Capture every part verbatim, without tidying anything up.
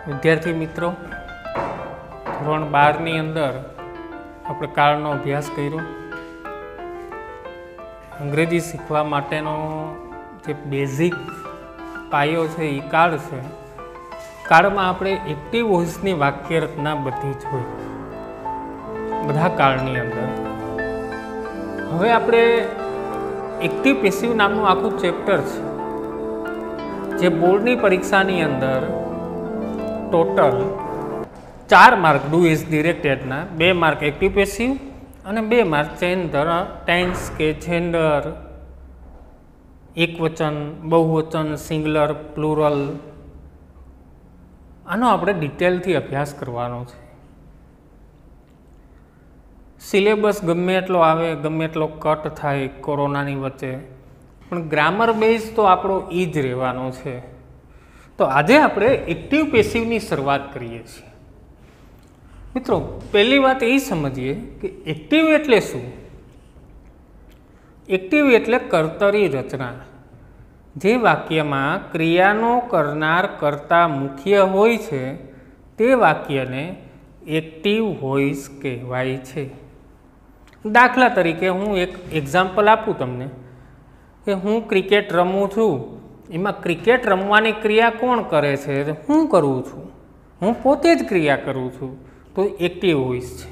વિદ્યાર્થી મિત્રો, ધોરણ બારની અંદર આપણે કાળનો અભ્યાસ કર્યો. અંગ્રેજી શીખવા માટેનો જે બેઝિક પાયો છે એ કાળ છે. કાળમાં આપણે એક્ટિવ વોઇસની વાક્ય રચના બધી જ હોય બધા કાળની અંદર. હવે આપણે એક્ટિવ પેસિવ નામનું આખું ચેપ્ટર છે જે બોર્ડની પરીક્ષાની અંદર ટોટલ ચાર માર્ક ડુ ઇઝ ડિરેક્ટેડના, બે માર્ક એક્ટિવ પેસિવ અને બે માર્ક ચેન્જ ધ ટેન્સ કે જેન્ડર, એકવચન, બહુવચન, સિંગ્યુલર, પ્લુરલ, આનો આપણે ડિટેલથી અભ્યાસ કરવાનો છે. સિલેબસ ગમે એટલો આવે, ગમે એટલો કટ થાય કોરોનાની વચ્ચે, પણ ગ્રામર બેઝ તો આપણો એ જ રહેવાનો છે. તો આજે આપણે એક્ટિવ પેસિવની શરૂઆત કરીએ છીએ. મિત્રો, પહેલી વાત એ સમજીએ કે એક્ટિવ એટલે શું. એક્ટિવ એટલે કર્તરી રચના. જે વાક્યમાં ક્રિયાનો કરનાર કર્તા મુખ્ય હોય છે તે વાક્યને એક્ટિવ વોઇસ કહેવાય છે. દાખલા તરીકે હું એક એક્ઝામ્પલ આપું તમને કે હું ક્રિકેટ રમું છું. એમાં ક્રિકેટ રમવાની ક્રિયા કોણ કરે છે? હું કરું છું. હું પોતે જ ક્રિયા કરું છું, તો એક્ટિવ વોઇસ છે.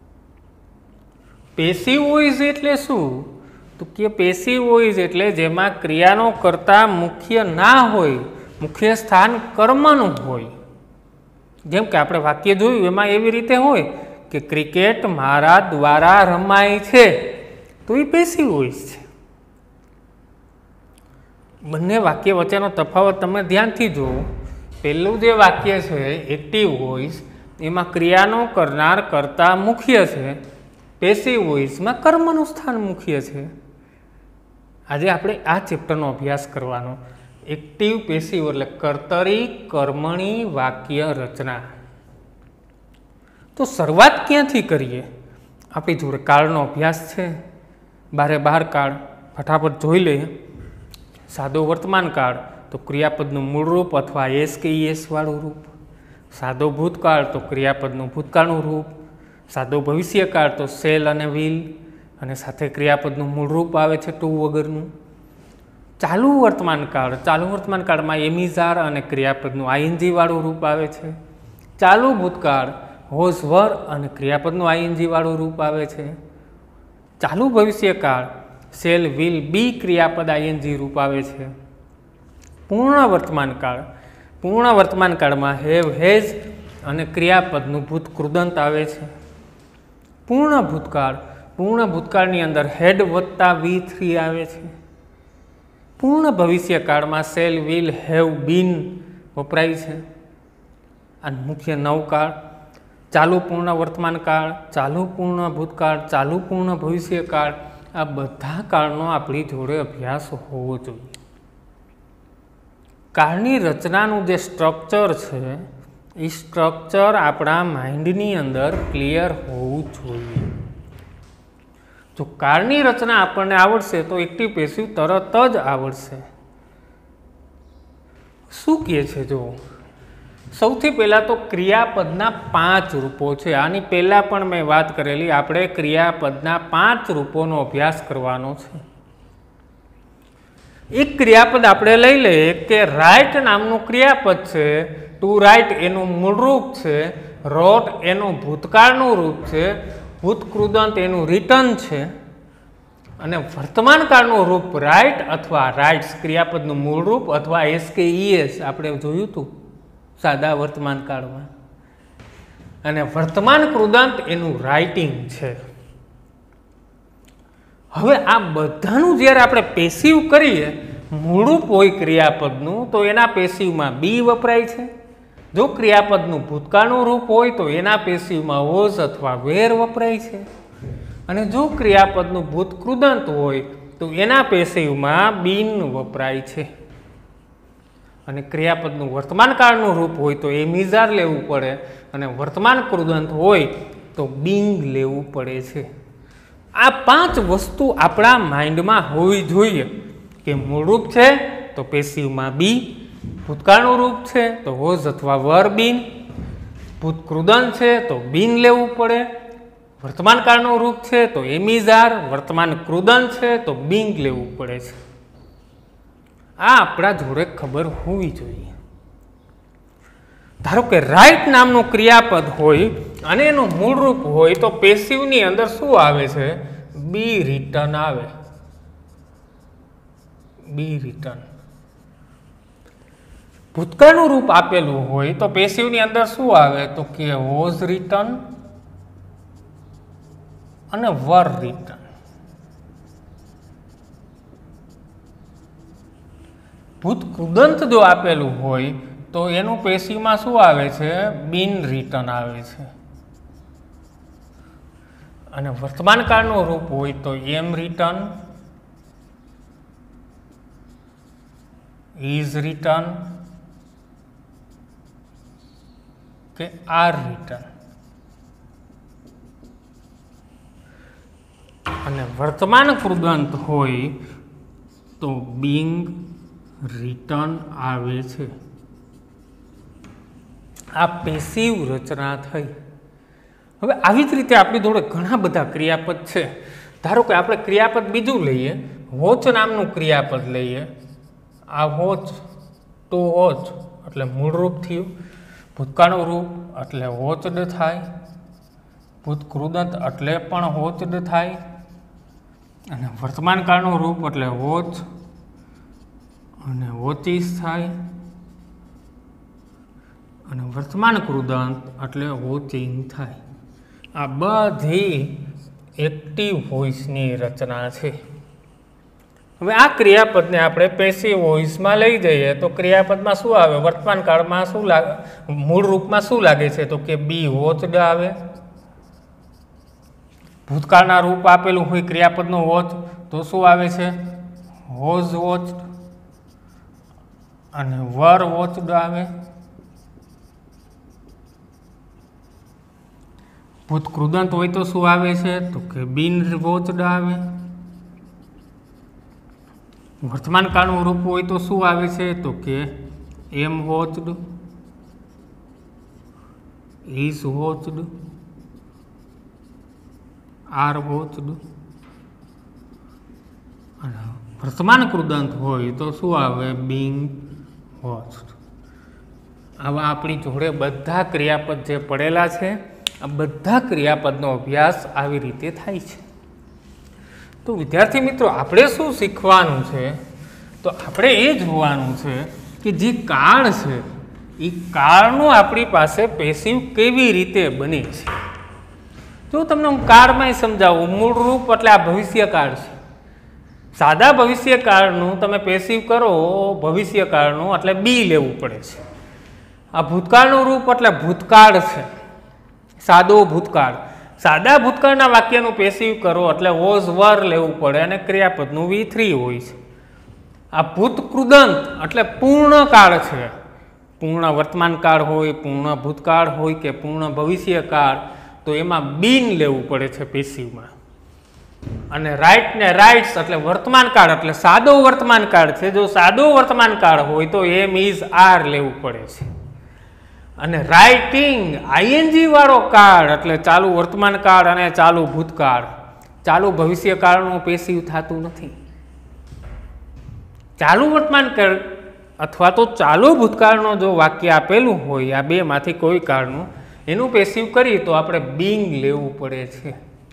પેસિવ વોઇસ એટલે શું? તો કે પેસિવ વોઇસ એટલે જેમાં ક્રિયાનો કર્તા મુખ્ય ના હોય, મુખ્ય સ્થાન કર્મનું હોય. જેમ કે આપણે વાક્ય જોયું એમાં એવી રીતે હોય કે ક્રિકેટ મારા દ્વારા રમાય છે, તો એ પેસિવ વોઇસ છે. બંને વાક્ય વચ્ચેનો તફાવત તમે ધ્યાનથી જુઓ. પહેલું જે વાક્ય છે એક્ટિવ વોઇસ, એમાં ક્રિયાનો કરનાર કર્તા મુખ્ય છે. પેસિવ વોઇસમાં કર્મનું સ્થાન મુખ્ય છે. આજે આપણે આ ચેપ્ટરનો અભ્યાસ કરવાનો. એક્ટિવ પેસિવ એટલે કર્તરી કર્મણી વાક્ય રચના. તો શરૂઆત ક્યાંથી કરીએ? આપણી જોડે કાળનો અભ્યાસ છે, બારે બાર કાળ ફટાફટ જોઈ લઈએ. સાદો વર્તમાન કાળ તો ક્રિયાપદનું મૂળ રૂપ અથવા એસ કે ઈએસ વાળું રૂપ. સાદો ભૂતકાળ તો ક્રિયાપદનું ભૂતકાળનું રૂપ. સાદો ભવિષ્યકાળ તો સેલ અને વિલ, અને સાથે ક્રિયાપદનું મૂળ રૂપ આવે છે ટુ વગરનું. ચાલુ વર્તમાન કાળ, ચાલુ વર્તમાન કાળમાં એમિઝાર અને ક્રિયાપદનું આઈએનજી વાળું રૂપ આવે છે. ચાલુ ભૂતકાળ હોઝ વર અને ક્રિયાપદનું આઈએનજી વાળું રૂપ આવે છે. ચાલુ ભવિષ્યકાળ સેલ વિલ બી ક્રિયાપદ આઈએનજી રૂપ આવે છે. પૂર્ણ વર્તમાન કાળ, પૂર્ણ વર્તમાન કાળમાં હેવ હેઝ અને ક્રિયાપદનું ભૂત કૃદંત આવે છે. પૂર્ણ ભૂતકાળ, પૂર્ણ ભૂતકાળની અંદર હેડ વત્તા વી થ્રી આવે છે. પૂર્ણ ભવિષ્યકાળમાં સેલ વિલ હેવ બીન વપરાય છે. આ મુખ્ય નવ કાળ. ચાલુ પૂર્ણ વર્તમાન કાળ, ચાલુ પૂર્ણ ભૂતકાળ, ચાલુ પૂર્ણ ભવિષ્યકાળ, આ બધા કાળનો આપણી જોડે અભ્યાસ હોવો જોઈએ. કાળની રચનાનું જે સ્ટ્રક્ચર છે એ સ્ટ્રક્ચર આપણા માઇન્ડની અંદર ક્લિયર હોવું જોઈએ. જો કાળની રચના આપણને આવડશે તો એક્ટિવ પેસિવ તરત જ આવડશે. શું કહે છે જો? સૌથી પહેલાં તો ક્રિયાપદના પાંચ રૂપો છે. આની પહેલાં પણ મેં વાત કરેલી, આપણે ક્રિયાપદના પાંચ રૂપોનો અભ્યાસ કરવાનો છે. એક ક્રિયાપદ આપણે લઈ લઈએ કે રાઇટ નામનું ક્રિયાપદ છે. ટુ રાઇટ એનું મૂળ રૂપ છે. રોટ એનું ભૂતકાળનું રૂપ છે. ભૂતકૃદંત એનું રિટર્ન છે. અને વર્તમાન કાળનું રૂપ રાઇટ અથવા રાઇટ્સ ક્રિયાપદનું મૂળ રૂપ અથવા એસ કે ઈએસ આપણે જોયું હતું સાદા વર્તમાન કાળમાં. અને વર્તમાન કૃદંત એનું રાઇટિંગ છે. હવે આ બધાનું જ્યારે આપણે પેસિવ કરીએ, મૂળરૂપ હોય ક્રિયાપદનું તો એના પેસિવમાં બી વપરાય છે. જો ક્રિયાપદનું ભૂતકાળનું રૂપ હોય તો એના પેસિવમાં વોઝ અથવા વેર વપરાય છે. અને જો ક્રિયાપદનું ભૂતકૃદંત હોય તો એના પેસિવમાં બીન વપરાય છે. અને ક્રિયાપદનું વર્તમાન કાળનું રૂપ હોય તો એમિઝાર લેવું પડે, અને વર્તમાન કૃદંત હોય તો બિંગ લેવું પડે છે. આ પાંચ વસ્તુ આપણા માઇન્ડમાં હોવી જોઈએ કે મૂળરૂપ છે તો પેસિવમાં બી, ભૂતકાળનું રૂપ છે તો વોઝ અથવા વર બીન, ભૂતકૃદંત છે તો બીન લેવું પડે, વર્તમાન કાળનું રૂપ છે તો એમ ઇઝ આર, વર્તમાન કૃદંત છે તો બીંગ લેવું પડે છે. આ આપણા જોડે ખબર હોવી જોઈએ. ધારો કે રાઈટ નામનું ક્રિયાપદ હોય અને એનું મૂળ રૂપ હોય તો પેસિવની અંદર શું આવે છે? બી રિટર્ન આવે. બી રિટર્ન. ભૂતકાળનું રૂપ આપેલું હોય તો પેસિવની અંદર શું આવે? તો કે વોઝ રિટર્ન અને વર રિટર્ન. ભૂતકૃદંત જો આપેલું હોય તો એનું પેસિવમાં શું આવે છે? બીન રિટર્ન આવે છે. અને વર્તમાન કાળનું રૂપ હોય તો એમ રિટર્ન, ઇઝ રિટર્ન કે આર રિટર્ન. અને વર્તમાન કૃદંત હોય તો બીંગ રિટર્ન આવે છે. આ પેસિવ રચના થઈ. હવે આવી જ રીતે આપણી જોડે ઘણા બધા ક્રિયાપદ છે. ધારો કે આપણે ક્રિયાપદ બીજું લઈએ, વોચ નામનું ક્રિયાપદ લઈએ. આ વોચ, ટુ વોચ એટલે મૂળ રૂપ થયું, ભૂતકાળનું રૂપ એટલે વોચડ થાય, ભૂતકૃદંત એટલે પણ વોચડ થાય, અને વર્તમાન કાળનું રૂપ એટલે વોચ અને વોચિસ થાય, અને વર્તમાન કૃદંત એટલે વોચિંગ થાય. આ બધી એક્ટિવ વોઇસની રચના છે. હવે આ ક્રિયાપદને આપણે પેસિવ વોઇસમાં લઈ જઈએ તો ક્રિયાપદમાં શું આવે? વર્તમાન કાળમાં શું લાગે? મૂળ રૂપમાં શું લાગે છે? તો કે બી વોચડ આવે. ભૂતકાળના રૂપ આપેલું હોય ક્રિયાપદનું વોચ તો શું આવે છે? વોઝ વોચડ અને વર વોચડ આવે. ભૂતકૃદંત હોય તો શું આવે છે? તો કે બીન વોચડ આવે. વર્તમાન કાળનું રૂપ હોય તો શું આવે છે? તો કે am watched, is watched, are watched. અને વર્તમાન કૃદંત હોય તો શું આવે? Being watched. આવા આપણી જોડે બધા ક્રિયાપદ જે પડેલા છે, આ બધા ક્રિયાપદનો અભ્યાસ આવી રીતે થાય છે. તો વિદ્યાર્થી મિત્રો, આપણે શું શીખવાનું છે? તો આપણે એ જોવાનું છે કે જે કાળ છે એ કાળનું આપણી પાસે પેસિવ કેવી રીતે બને છે. જો તમને હું કાળમાં સમજાવું, મૂળ રૂપ એટલે આ ભવિષ્યકાળ છે. સાદા ભવિષ્યકાળનું તમે પેસિવ કરો ભવિષ્યકાળનું એટલે બી લેવું પડે છે. આ ભૂતકાળનું રૂપ એટલે ભૂતકાળ છે, સાદો ભૂતકાળ. સાદા ભૂતકાળના વાક્યનું પેસિવ કરો એટલે વોઝ વર લેવું પડે અને ક્રિયાપદનું વી થ્રી હોય છે. આ ભૂતકૃદંત એટલે પૂર્ણ કાળ છે. પૂર્ણ વર્તમાન કાળ હોય, પૂર્ણ ભૂતકાળ હોય કે પૂર્ણ ભવિષ્યકાળ, તો એમાં બીન લેવું પડે છે પેસિવમાં. અને રાઇટ ને રાઇટ્સ એટલે વર્તમાન કાળ એટલે સાદો વર્તમાન કાળ છે. જો સાદો વર્તમાન કાળ હોય તો એમ ઇઝ આર લેવું પડે છે. અને રાઇટિંગ આઈએનજી વાળો કાળ એટલે ચાલુ વર્તમાન કાળ અને ચાલુ ભૂતકાળ. ચાલુ ભવિષ્યકાળનું પેસિવ થતું નથી. ચાલુ વર્તમાન કાળ અથવા તો ચાલુ ભૂતકાળનો જો વાક્ય આપેલું હોય આ બે માંથી કોઈ કાળનું, એનું પેસિવ કરીએ તો આપણે બીંગ લેવું પડે છે.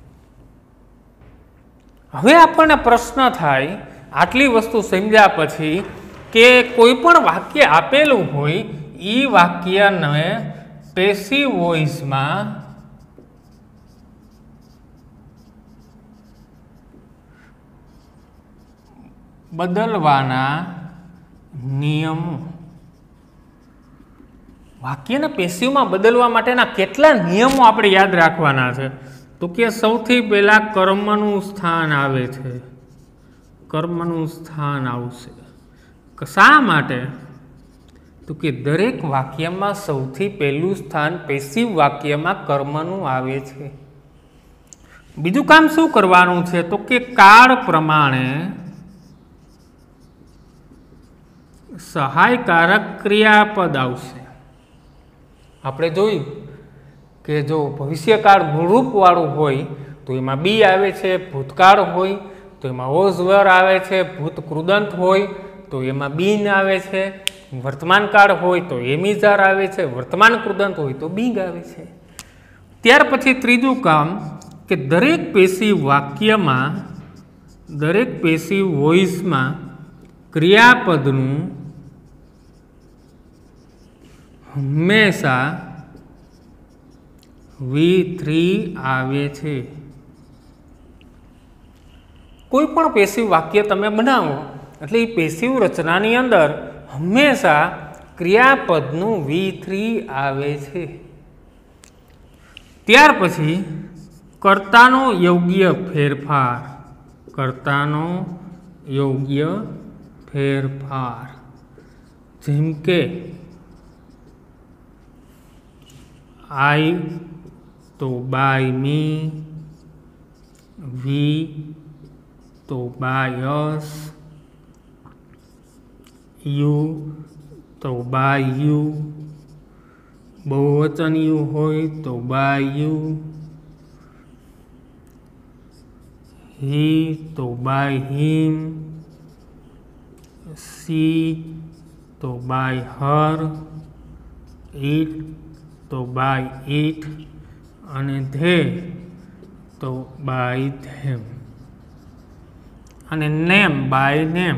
હવે આપણને પ્રશ્ન થાય આટલી વસ્તુ સમજ્યા પછી કે કોઈ પણ વાક્ય આપેલું હોય એ વાક્યને પેસિવ વોઇસમાં બદલવાના નિયમો. વાક્યને પેસિવમાં બદલવા માટેના કેટલા નિયમો આપણે યાદ રાખવાના છે? તો કે સૌથી પહેલા કર્મનું સ્થાન આવે છે. કર્મનું સ્થાન આવશે. શા માટે? તો કે દરેક વાક્યમાં સૌથી પહેલું સ્થાન પેસિવ વાક્યમાં કર્મનું આવે છે. બીજું કામ શું કરવાનું છે? તો કે કાળ પ્રમાણે સહાયકારક ક્રિયાપદ આવશે. આપણે જોયું કે જો ભવિષ્યકાળ મૂળરૂપવાળું હોય તો એમાં બી આવે છે, ભૂતકાળ હોય તો એમાં વોઝ વેર આવે છે, ભૂત કૃદંત હોય તો એમાં બીન આવે છે, વર્તમાનકાળ હોય તો એમિઝાર આવે છે, વર્તમાન કૃદંત હોય તો બીંગ આવે છે. ત્યાર પછી ત્રીજું કામ કે દરેક પેશિવ વાક્યમાં દરેક પેશિવ વોઇસમાં ક્રિયાપદનું હંમેશા વી થ્રી આવે છે. કોઈ પણ પેશિવ વાક્ય તમે બનાવો એટલે એ પેશિવ રચનાની અંદર હંમેશા ક્રિયાપદનું વી થ્રી આવે છે. ત્યાર પછી કર્તાનો યોગ્ય ફેરફાર કર્તાનો યોગ્ય ફેરફાર જેમ કે આઈ તો બાય મી, વી તો બાય અસ, યુ તો બાય યુ, બહુવચન યુ હોય તો બાય યુ, હી તો બાય હિમ, સી તો બાય હર, ઇટ તો બાય ઇટ અને ધે તો બાય ધેમ અને નેમ બાય નેમ.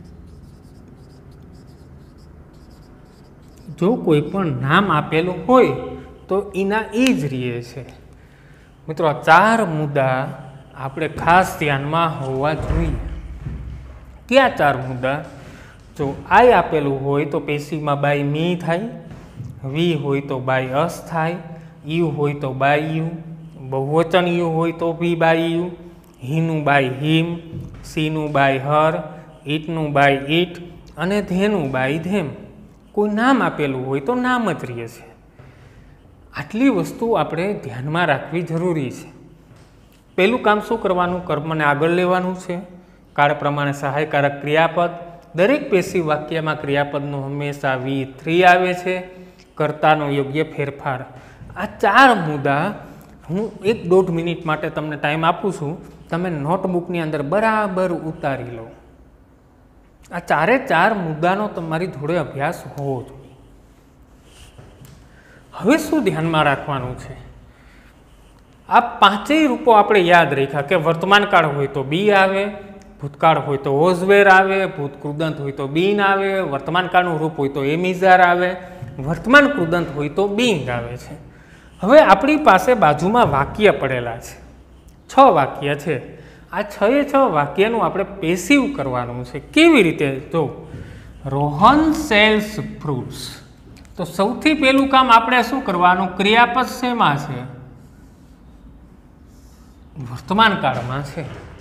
જો કોઈ પણ નામ આપેલું હોય તો એના એ જ રહે છે. મિત્રો, આ ચાર મુદ્દા આપણે ખાસ ધ્યાનમાં હોવા જોઈએ. કયા ચાર મુદ્દા? જો આઈ આપેલું હોય તો પેશિવમાં બાય મી થાય, વી હોય તો બાય અસ થાય, યુ હોય તો બાય યુ, બહુવચન યુ હોય તો બી બાય યુ, હીનું બાય હિમ, સીનું બાય હર, ઈટનું બાય ઈટ અને ધેનું બાય ધેમ. કોઈ નામ આપેલું હોય તો નામ જ રહે છે. આટલી વસ્તુ આપણે ધ્યાનમાં રાખવી જરૂરી છે. પહેલું કામ શું કરવાનું? કર્મને આગળ લેવાનું છે. કાળ પ્રમાણે સહાયકારક ક્રિયાપદ. દરેક પેશિવ વાક્યમાં ક્રિયાપદનું હંમેશા વી થ્રી આવે છે. કર્તાનો યોગ્ય ફેરફાર. આ ચાર મુદ્દા હું એક દોઢ મિનિટ માટે તમને ટાઈમ આપું છું. તમે નોટબુકની અંદર બરાબર ઉતારી લો. આ ચારે ચાર મુદ્દાનો તમારી જોડે અભ્યાસ હોવો જોઈએ. હવે શું ધ્યાનમાં રાખવાનું છે? આ પાંચેય રૂપો આપણે યાદ રાખ્યા કે વર્તમાન કાળ હોય તો બી આવે, ભૂતકાળ હોય તો વોઝ વેર આવે, ભૂત કૃદંત હોય તો બીન આવે, વર્તમાન કાળનું રૂપ હોય તો એમિઝાર આવે, વર્તમાન કૃદંત હોય તો બીંગ આવે છે. હવે આપણી પાસે બાજુમાં વાક્ય પડેલા છે. છ વાક્ય છે. આ છ એ છ વાક્યનું આપણે પેસિવ કરવાનું છે. કેવી રીતે? જો રોહન સેલ્સ ફ્રૂટ્સ, તો સૌથી પહેલું કામ આપણે શું કરવાનું? ક્રિયાપદ શેમાં છે? વર્તમાન કાળમાં છે.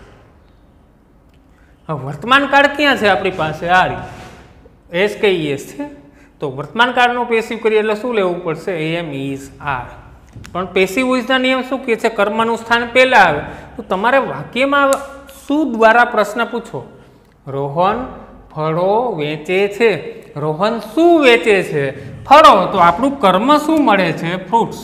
વર્તમાન કાળ ક્યાં છે આપણી પાસે? આ એસ કે એસ છે. તો વર્તમાન કાળનો પેસિવ કરીએ એટલે શું લેવું પડશે? Am is are. પણ પેસિવ વોઇસના નિયમ શું કહે છે? કર્મનું સ્થાન પહેલા આવે. તો તમારે વાક્યમાં શું દ્વારા પ્રશ્ન પૂછો? રોહન ફળો વેચે છે. રોહન શું વેચે છે? ફળો. તો આપણું કર્મ શું મળે છે? ફ્રૂટ્સ.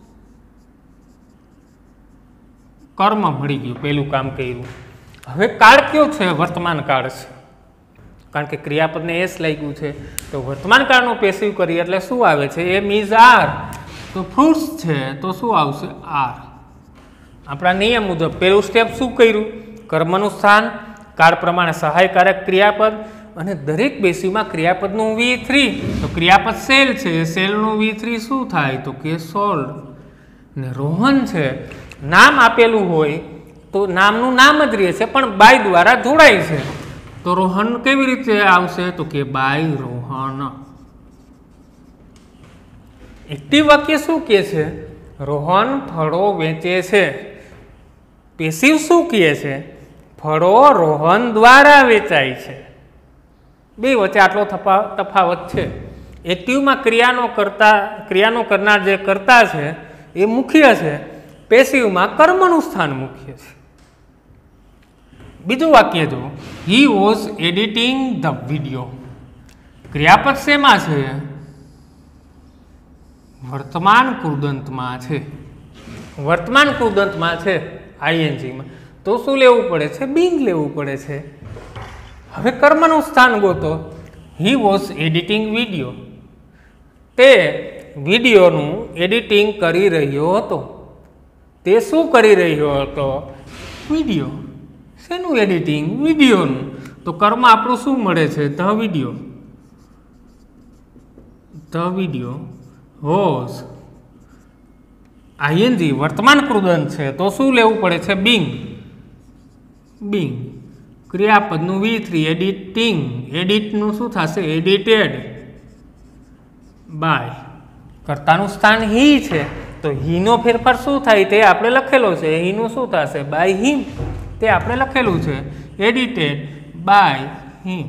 કર્મ મળી ગયું, પહેલું કામ કર્યું. હવે કાળ કયો છે? વર્તમાન કાળ છે. કારણ કે ક્રિયાપદને એસ લાગ્યું છે તો વર્તમાન કાળનો પેસિવ કરીએ એટલે શું આવે છે? Am is are. તો ફ્રૂટ્સ છે તો શું આવશે? આર. આપણા નિયમ મુજબ પહેલું સ્ટેપ શું કર્યું? કર્મનું સ્થાન, કાળ પ્રમાણે સહાયકારક ક્રિયાપદ અને દરેક પેસિવમાં ક્રિયાપદનું વી થ્રી. તો ક્રિયાપદ સેલ છે, સેલનું વી થ્રી શું થાય? તો કે સોલ્ડ. ને રોહન છે, નામ આપેલું હોય તો નામનું નામ જ રહે છે પણ બાય દ્વારા જોડાય છે. તો રોહન કેવી રીતે આવશે? તો કે બાય રોહન. એક્ટિવ વાક્ય શું કહે છે? રોહન ફળો વેચે છે. પેસિવ શું કહે છે? ફળો રોહન દ્વારા વેચાય છે. બે વચ્ચે આટલો તફાવત છે. એક્ટિવમાં ક્રિયાનો કરતા ક્રિયાનો કરનાર જે કરતા છે એ મુખ્ય છે. પેસિવમાં કર્મનું સ્થાન મુખ્ય છે. બીજું વાક્ય જો, he was editing the video. ક્રિયાપદ શેમાં છે? વર્તમાન કૃદંતમાં છે. વર્તમાન કૃદંતમાં છે આઈએનજીમાં. તો શું લેવું પડે છે? બિંગ લેવું પડે છે. હવે કર્મનું સ્થાન ગોતો. He was editing video. તે વિડીયોનું એડિટિંગ કરી રહ્યો હતો. તે શું કરી રહ્યો હતો? વિડીયો. શેનું એડિટિંગ? વિડીયોનું. તો કર્મ આપણું શું મળે છે? The video. The video was ING વર્તમાન કૃદંત છે. તો શું લેવું પડે છે? બિંગ. બિંગ ક્રિયાપદનું વી થ્રી એડિટિંગ. એડિટનું શું થશે? Edited by. કર્તાનું સ્થાન હી છે તો હીનો ફેરફાર શું થાય તે આપણે લખેલો છે. હીનું શું થશે? By him. તે આપણે લખેલું છે. Edited by him.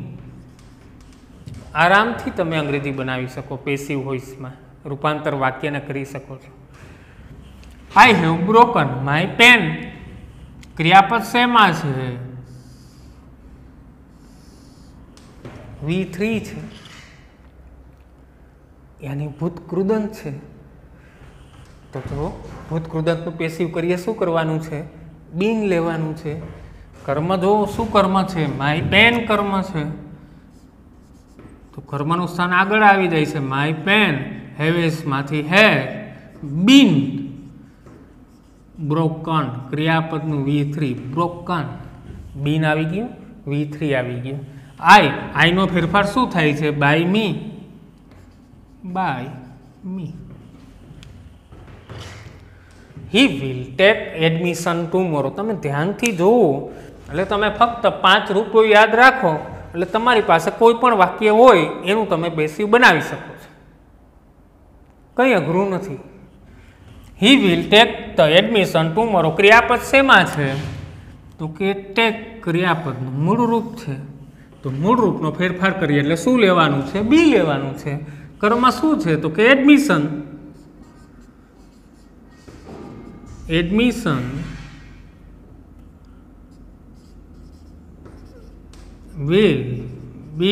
આરામથી તમે અંગ્રેજી બનાવી શકો. પેસિવ વોઇસમાં રૂપાંતર વાક્યને કરી શકો છો. I have broken my pen. ક્રિયાપદ શેમાં છે? વી થ્રી છે. યાની ભૂતકૃદંત છે. તો તો ભૂતકૃદંતનું પેસિવ કરીએ શું કરવાનું છે? બિંગ લેવાનું છે. કર્મ જો શું કર્મ છે? માય પેન કર્મ છે. તો કર્મનું સ્થાન આગળ આવી જાય છે. માય પેન હેવેસમાંથી હે બીન બ્રોકન. ક્રિયાપદનું વી થ્રી બ્રોકન. બીન આવી ગયું, વી થ્રી આવી ગયું. આઈ આઈનો ફેરફાર શું થાય છે? By me. By me. He will take admission tomorrow. તમે ધ્યાનથી જોવો એટલે તમે ફક્ત પાંચ રૂપો યાદ રાખો એટલે તમારી પાસે કોઈ પણ વાક્ય હોય એનું તમે પેસિવ બનાવી શકો છો. કંઈ અઘરું નથી. He will take the admission tomorrow. ક્રિયાપદ શેમાં છે? તો કે ટેક ક્રિયાપદનું મૂળ રૂપ છે. તો મૂળ રૂપનો ફેરફાર કરીએ એટલે શું લેવાનું છે? બી લેવાનું છે. કર્મ શું છે? તો કે admission. Admission will be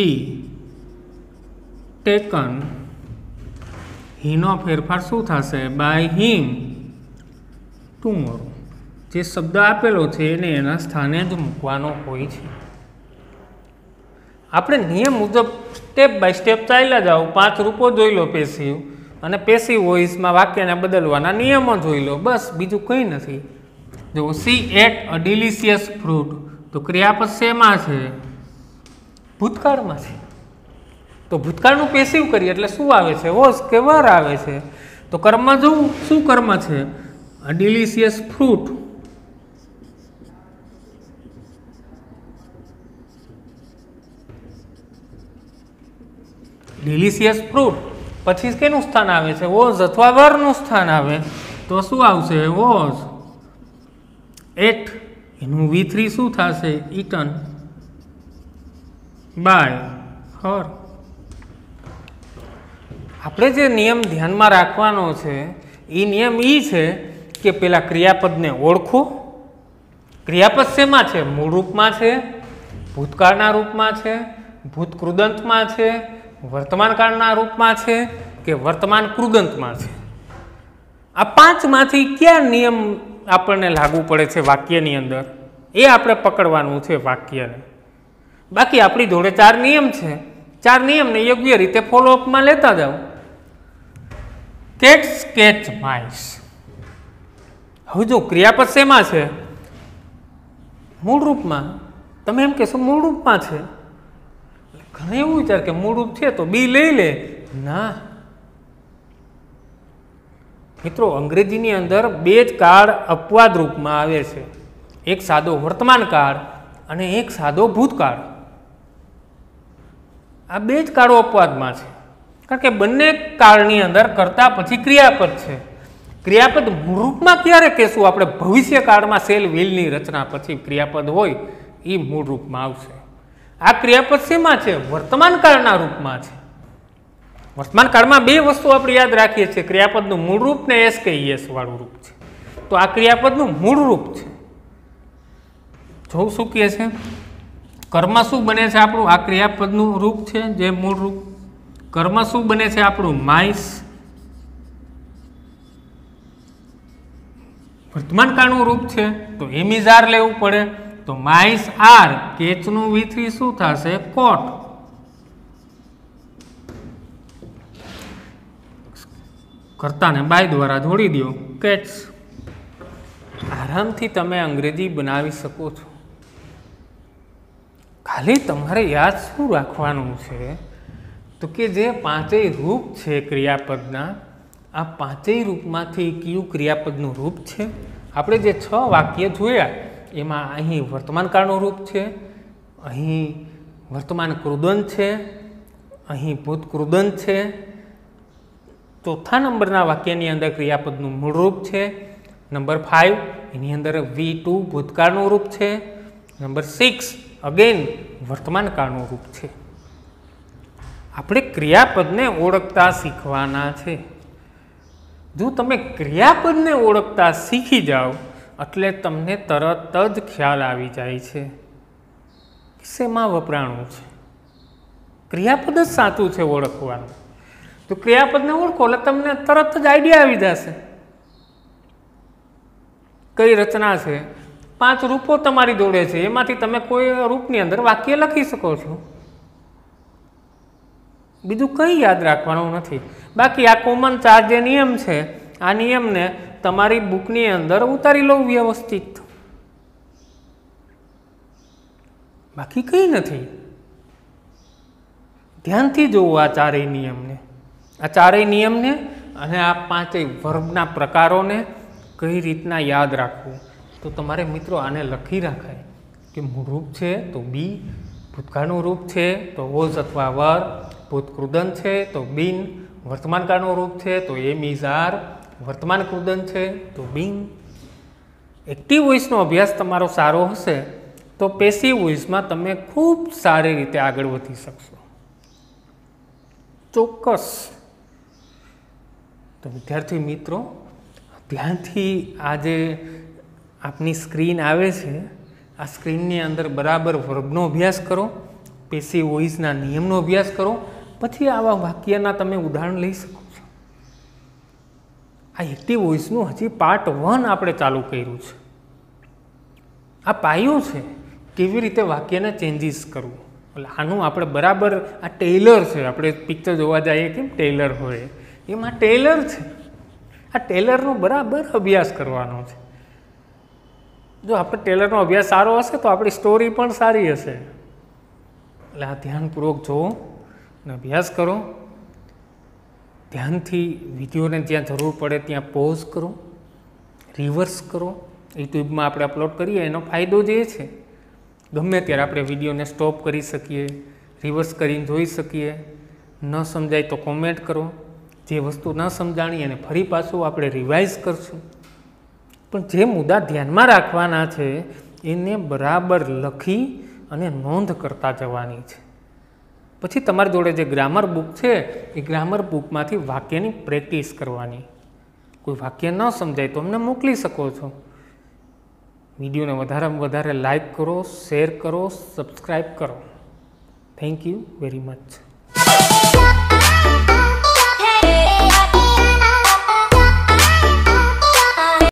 taken. હીનો ફેરફાર શું થશે? By him tomorrow. જે શબ્દ આપેલો છે એને એના સ્થાને જ મૂકવાનો હોય છે. આપણે નિયમ મુજબ સ્ટેપ બાય સ્ટેપ ચાલ્યા જાઓ. પાંચ રૂપો જોઈ લો પેસિવ અને પેસિવ વોઇસમાં વાક્યને બદલવાના નિયમો જોઈ લો. બસ બીજું કંઈ નથી. જો she ate a delicious fruit. તો ક્રિયાપદ શેમાં છે? ભૂતકાળમાં છે. તો ભૂતકાળનું પેસિવ કરીએ એટલે શું આવે છે? વોઝ કે વર આવે છે. તો કર્મ જોવું શું કર્મ છે? A delicious fruit. Delicious fruit પછી કેનું સ્થાન આવે છે? વોઝ અથવા વરનું સ્થાન આવે. તો શું આવશે? Was ate. એનું વી થ્રી શું થશે? Eaten by her. આપણે જે નિયમ ધ્યાનમાં રાખવાનો છે એ નિયમ એ છે કે પેલા ક્રિયાપદને ઓળખો. ક્રિયાપદ શેમાં છે? મૂળ રૂપમાં છે, ભૂતકાળના રૂપમાં છે, ભૂતકૃદંતમાં છે, વર્તમાનકાળના રૂપમાં છે કે વર્તમાન કૃદંતમાં છે. આ પાંચમાંથી કયા નિયમ આપણને લાગુ પડે છે વાક્યની અંદર એ આપણે પકડવાનું છે વાક્યને. બાકી આપણી જોડે ચાર નિયમ છે. ચાર નિયમને યોગ્ય રીતે ફોલોઅપમાં લેતા જાઓ. Cats catch mice. હવે જો ક્રિયાપદ શેમાં છે? મૂળ રૂપમાં. તમે એમ કહેશો મૂળ રૂપમાં છે. ઘણા એવું વિચાર કે મૂળ રૂપ છે તો બી લઈ લે. ના મિત્રો, અંગ્રેજીની અંદર બે જ કાળ અપવાદ રૂપમાં આવે છે. એક સાદો વર્તમાન કાળ અને એક સાદો ભૂતકાળ. આ બે જ કાળો અપવાદમાં છે. કારણ કે બંને કાળની અંદર કરતા પછી ક્રિયાપદ છે. ક્રિયાપદ મૂળ રૂપમાં ક્યારે કહેશું આપણે? ભવિષ્ય કાળમાં સેલ વિલની રચના પછી ક્રિયાપદ હોય એ મૂળ રૂપમાં આવશે. આ ક્રિયાપદ શેમાં છે? વર્તમાન કાળના રૂપમાં છે. વર્તમાન કાળમાં બે વસ્તુ આપણે યાદ રાખીએ છીએ. ક્રિયાપદનું મૂળ રૂપ ને એસ કે ઈએસ વાળું રૂપ છે. તો આ ક્રિયાપદનું મૂળ રૂપ છે. જોવું શું કહે છે? કર્મ શું બને છે આપણું? આ ક્રિયાપદનું રૂપ છે જે મૂળ રૂપ કર્મ શું બને છે આપણું? માઇસ. વર્તમાન કાળનું રૂપ છે તો એમ ઇઝ આર લેવું પડે, તો માઇસ આર, કેચનું વી થ્રી શું થશે? કોટ. કર્તાને બાય દ્વારા જોડી દો, કેટ્સ. આરામથી તમે અંગ્રેજી બનાવી શકો છો. ખાલી તમારે યાદ શું રાખવાનું છે તો કે જે પાંચેય રૂપ છે ક્રિયાપદના, આ પાંચેય રૂપમાંથી કયું ક્રિયાપદનું રૂપ છે? આપણે જે છ વાક્ય જોયા એમાં અહીં વર્તમાન કાળનું રૂપ છે, અહીં વર્તમાન કૃદંત છે, અહીં ભૂત કૃદંત છે, ચોથા નંબરના વાક્યની અંદર ક્રિયાપદનું મૂળ રૂપ છે, નંબર ફાઇવ એની અંદર વી ટુ ભૂતકાળનું રૂપ છે, નંબર સિક્સ અગેન વર્તમાન કાળનું રૂપ છે. આપણે ક્રિયાપદને ઓળખતા શીખવાના છે. જો તમે ક્રિયાપદને ઓળખતા શીખી જાઓ એટલે તમને તરત જ ખ્યાલ આવી જાય છે કે શેમાં વપરાણું છે. ક્રિયાપદ જ સાચું છે ઓળખવાનું. તો ક્રિયાપદને ઓળખો એટલે તમને તરત જ આઈડિયા આવી જશે કઈ રચના છે. પાંચ રૂપો તમારી જોડે છે, એમાંથી તમે કોઈ રૂપની અંદર વાક્ય લખી શકો છો. બીજું કંઈ યાદ રાખવાનું નથી. બાકી આ કોમન ચાર જે નિયમ છે, આ નિયમને તમારી બુકની અંદર ઉતારી લો વ્યવસ્થિત. બાકી કંઈ નથી. ધ્યાનથી જોવો આ ચારેય નિયમને, આ ચારેય નિયમને અને આ પાંચેય વર્બના પ્રકારોને કઈ રીતના યાદ રાખવું. તો તમારે મિત્રો આને લખી રાખાય કે મૂળ રૂપ છે તો બી, ભૂતકાળનું રૂપ છે તો વોઝ અથવા વર, ભૂત કૃદંત છે તો બીન, વર્તમાન કાળનું રૂપ છે તો એમ ઇઝ આર, વર્તમાન કૃદંત છે તો બીન. એક્ટિવ વોઇસનો અભ્યાસ તમારો સારો હશે તો પેસિવ વોઇસમાં તમે ખૂબ સારી રીતે આગળ વધી શકશો, ચોક્કસ. તો વિદ્યાર્થી મિત્રો, ધ્યાનથી આ જે આપની સ્ક્રીન આવે છે, આ સ્ક્રીનની અંદર બરાબર વર્બનો અભ્યાસ કરો, પેસિવ વોઇસના નિયમનો અભ્યાસ કરો, પછી આવા વાક્યના તમે ઉદાહરણ લઈ શકો છો. આ એક્ટિવ વોઇસનું હજી પાર્ટ વન આપણે ચાલુ કર્યું છે. આ પાયો છે કેવી રીતે વાક્યને ચેન્જીસ કરવું. એટલે આનું આપણે બરાબર, આ ટેલર છે, આપણે પિક્ચર જોવા જઈએ કેમ ટેલર હોય એમાં ટેલર છે. આ ટેલરનો બરાબર અભ્યાસ કરવાનો છે. જો આપણે ટેલરનો અભ્યાસ સારો હશે તો આપણી સ્ટોરી પણ સારી હશે. એટલે આ ધ્યાનપૂર્વક જોવો અને અભ્યાસ કરો. ધ્યાનથી વિડીયોને જ્યાં જરૂર પડે ત્યાં પોઝ કરો, રિવર્સ કરો. યુટ્યુબમાં આપણે અપલોડ કરીએ એનો ફાયદો જે છે, ગમે ત્યારે આપણે વિડીયોને સ્ટોપ કરી શકીએ, રિવર્સ કરીને જોઈ શકીએ. ન સમજાય તો કોમેન્ટ કરો. જે વસ્તુ ન સમજાણી એને ફરી પાછું આપણે રિવાઇઝ કરશું. પણ જે મુદ્દા ધ્યાનમાં રાખવાના છે એને બરાબર લખી અને નોંધ કરતા જવાની છે. પછી તમારી જોડે જે ગ્રામર બુક છે એ ગ્રામર બુકમાંથી વાક્યની પ્રેક્ટિસ કરવાની. કોઈ વાક્ય ન સમજાય તો અમને મોકલી શકો છો. વિડીયોને વધારેમાં વધારે લાઈક કરો, શેર કરો, સબસ્ક્રાઈબ કરો. Thank you very much.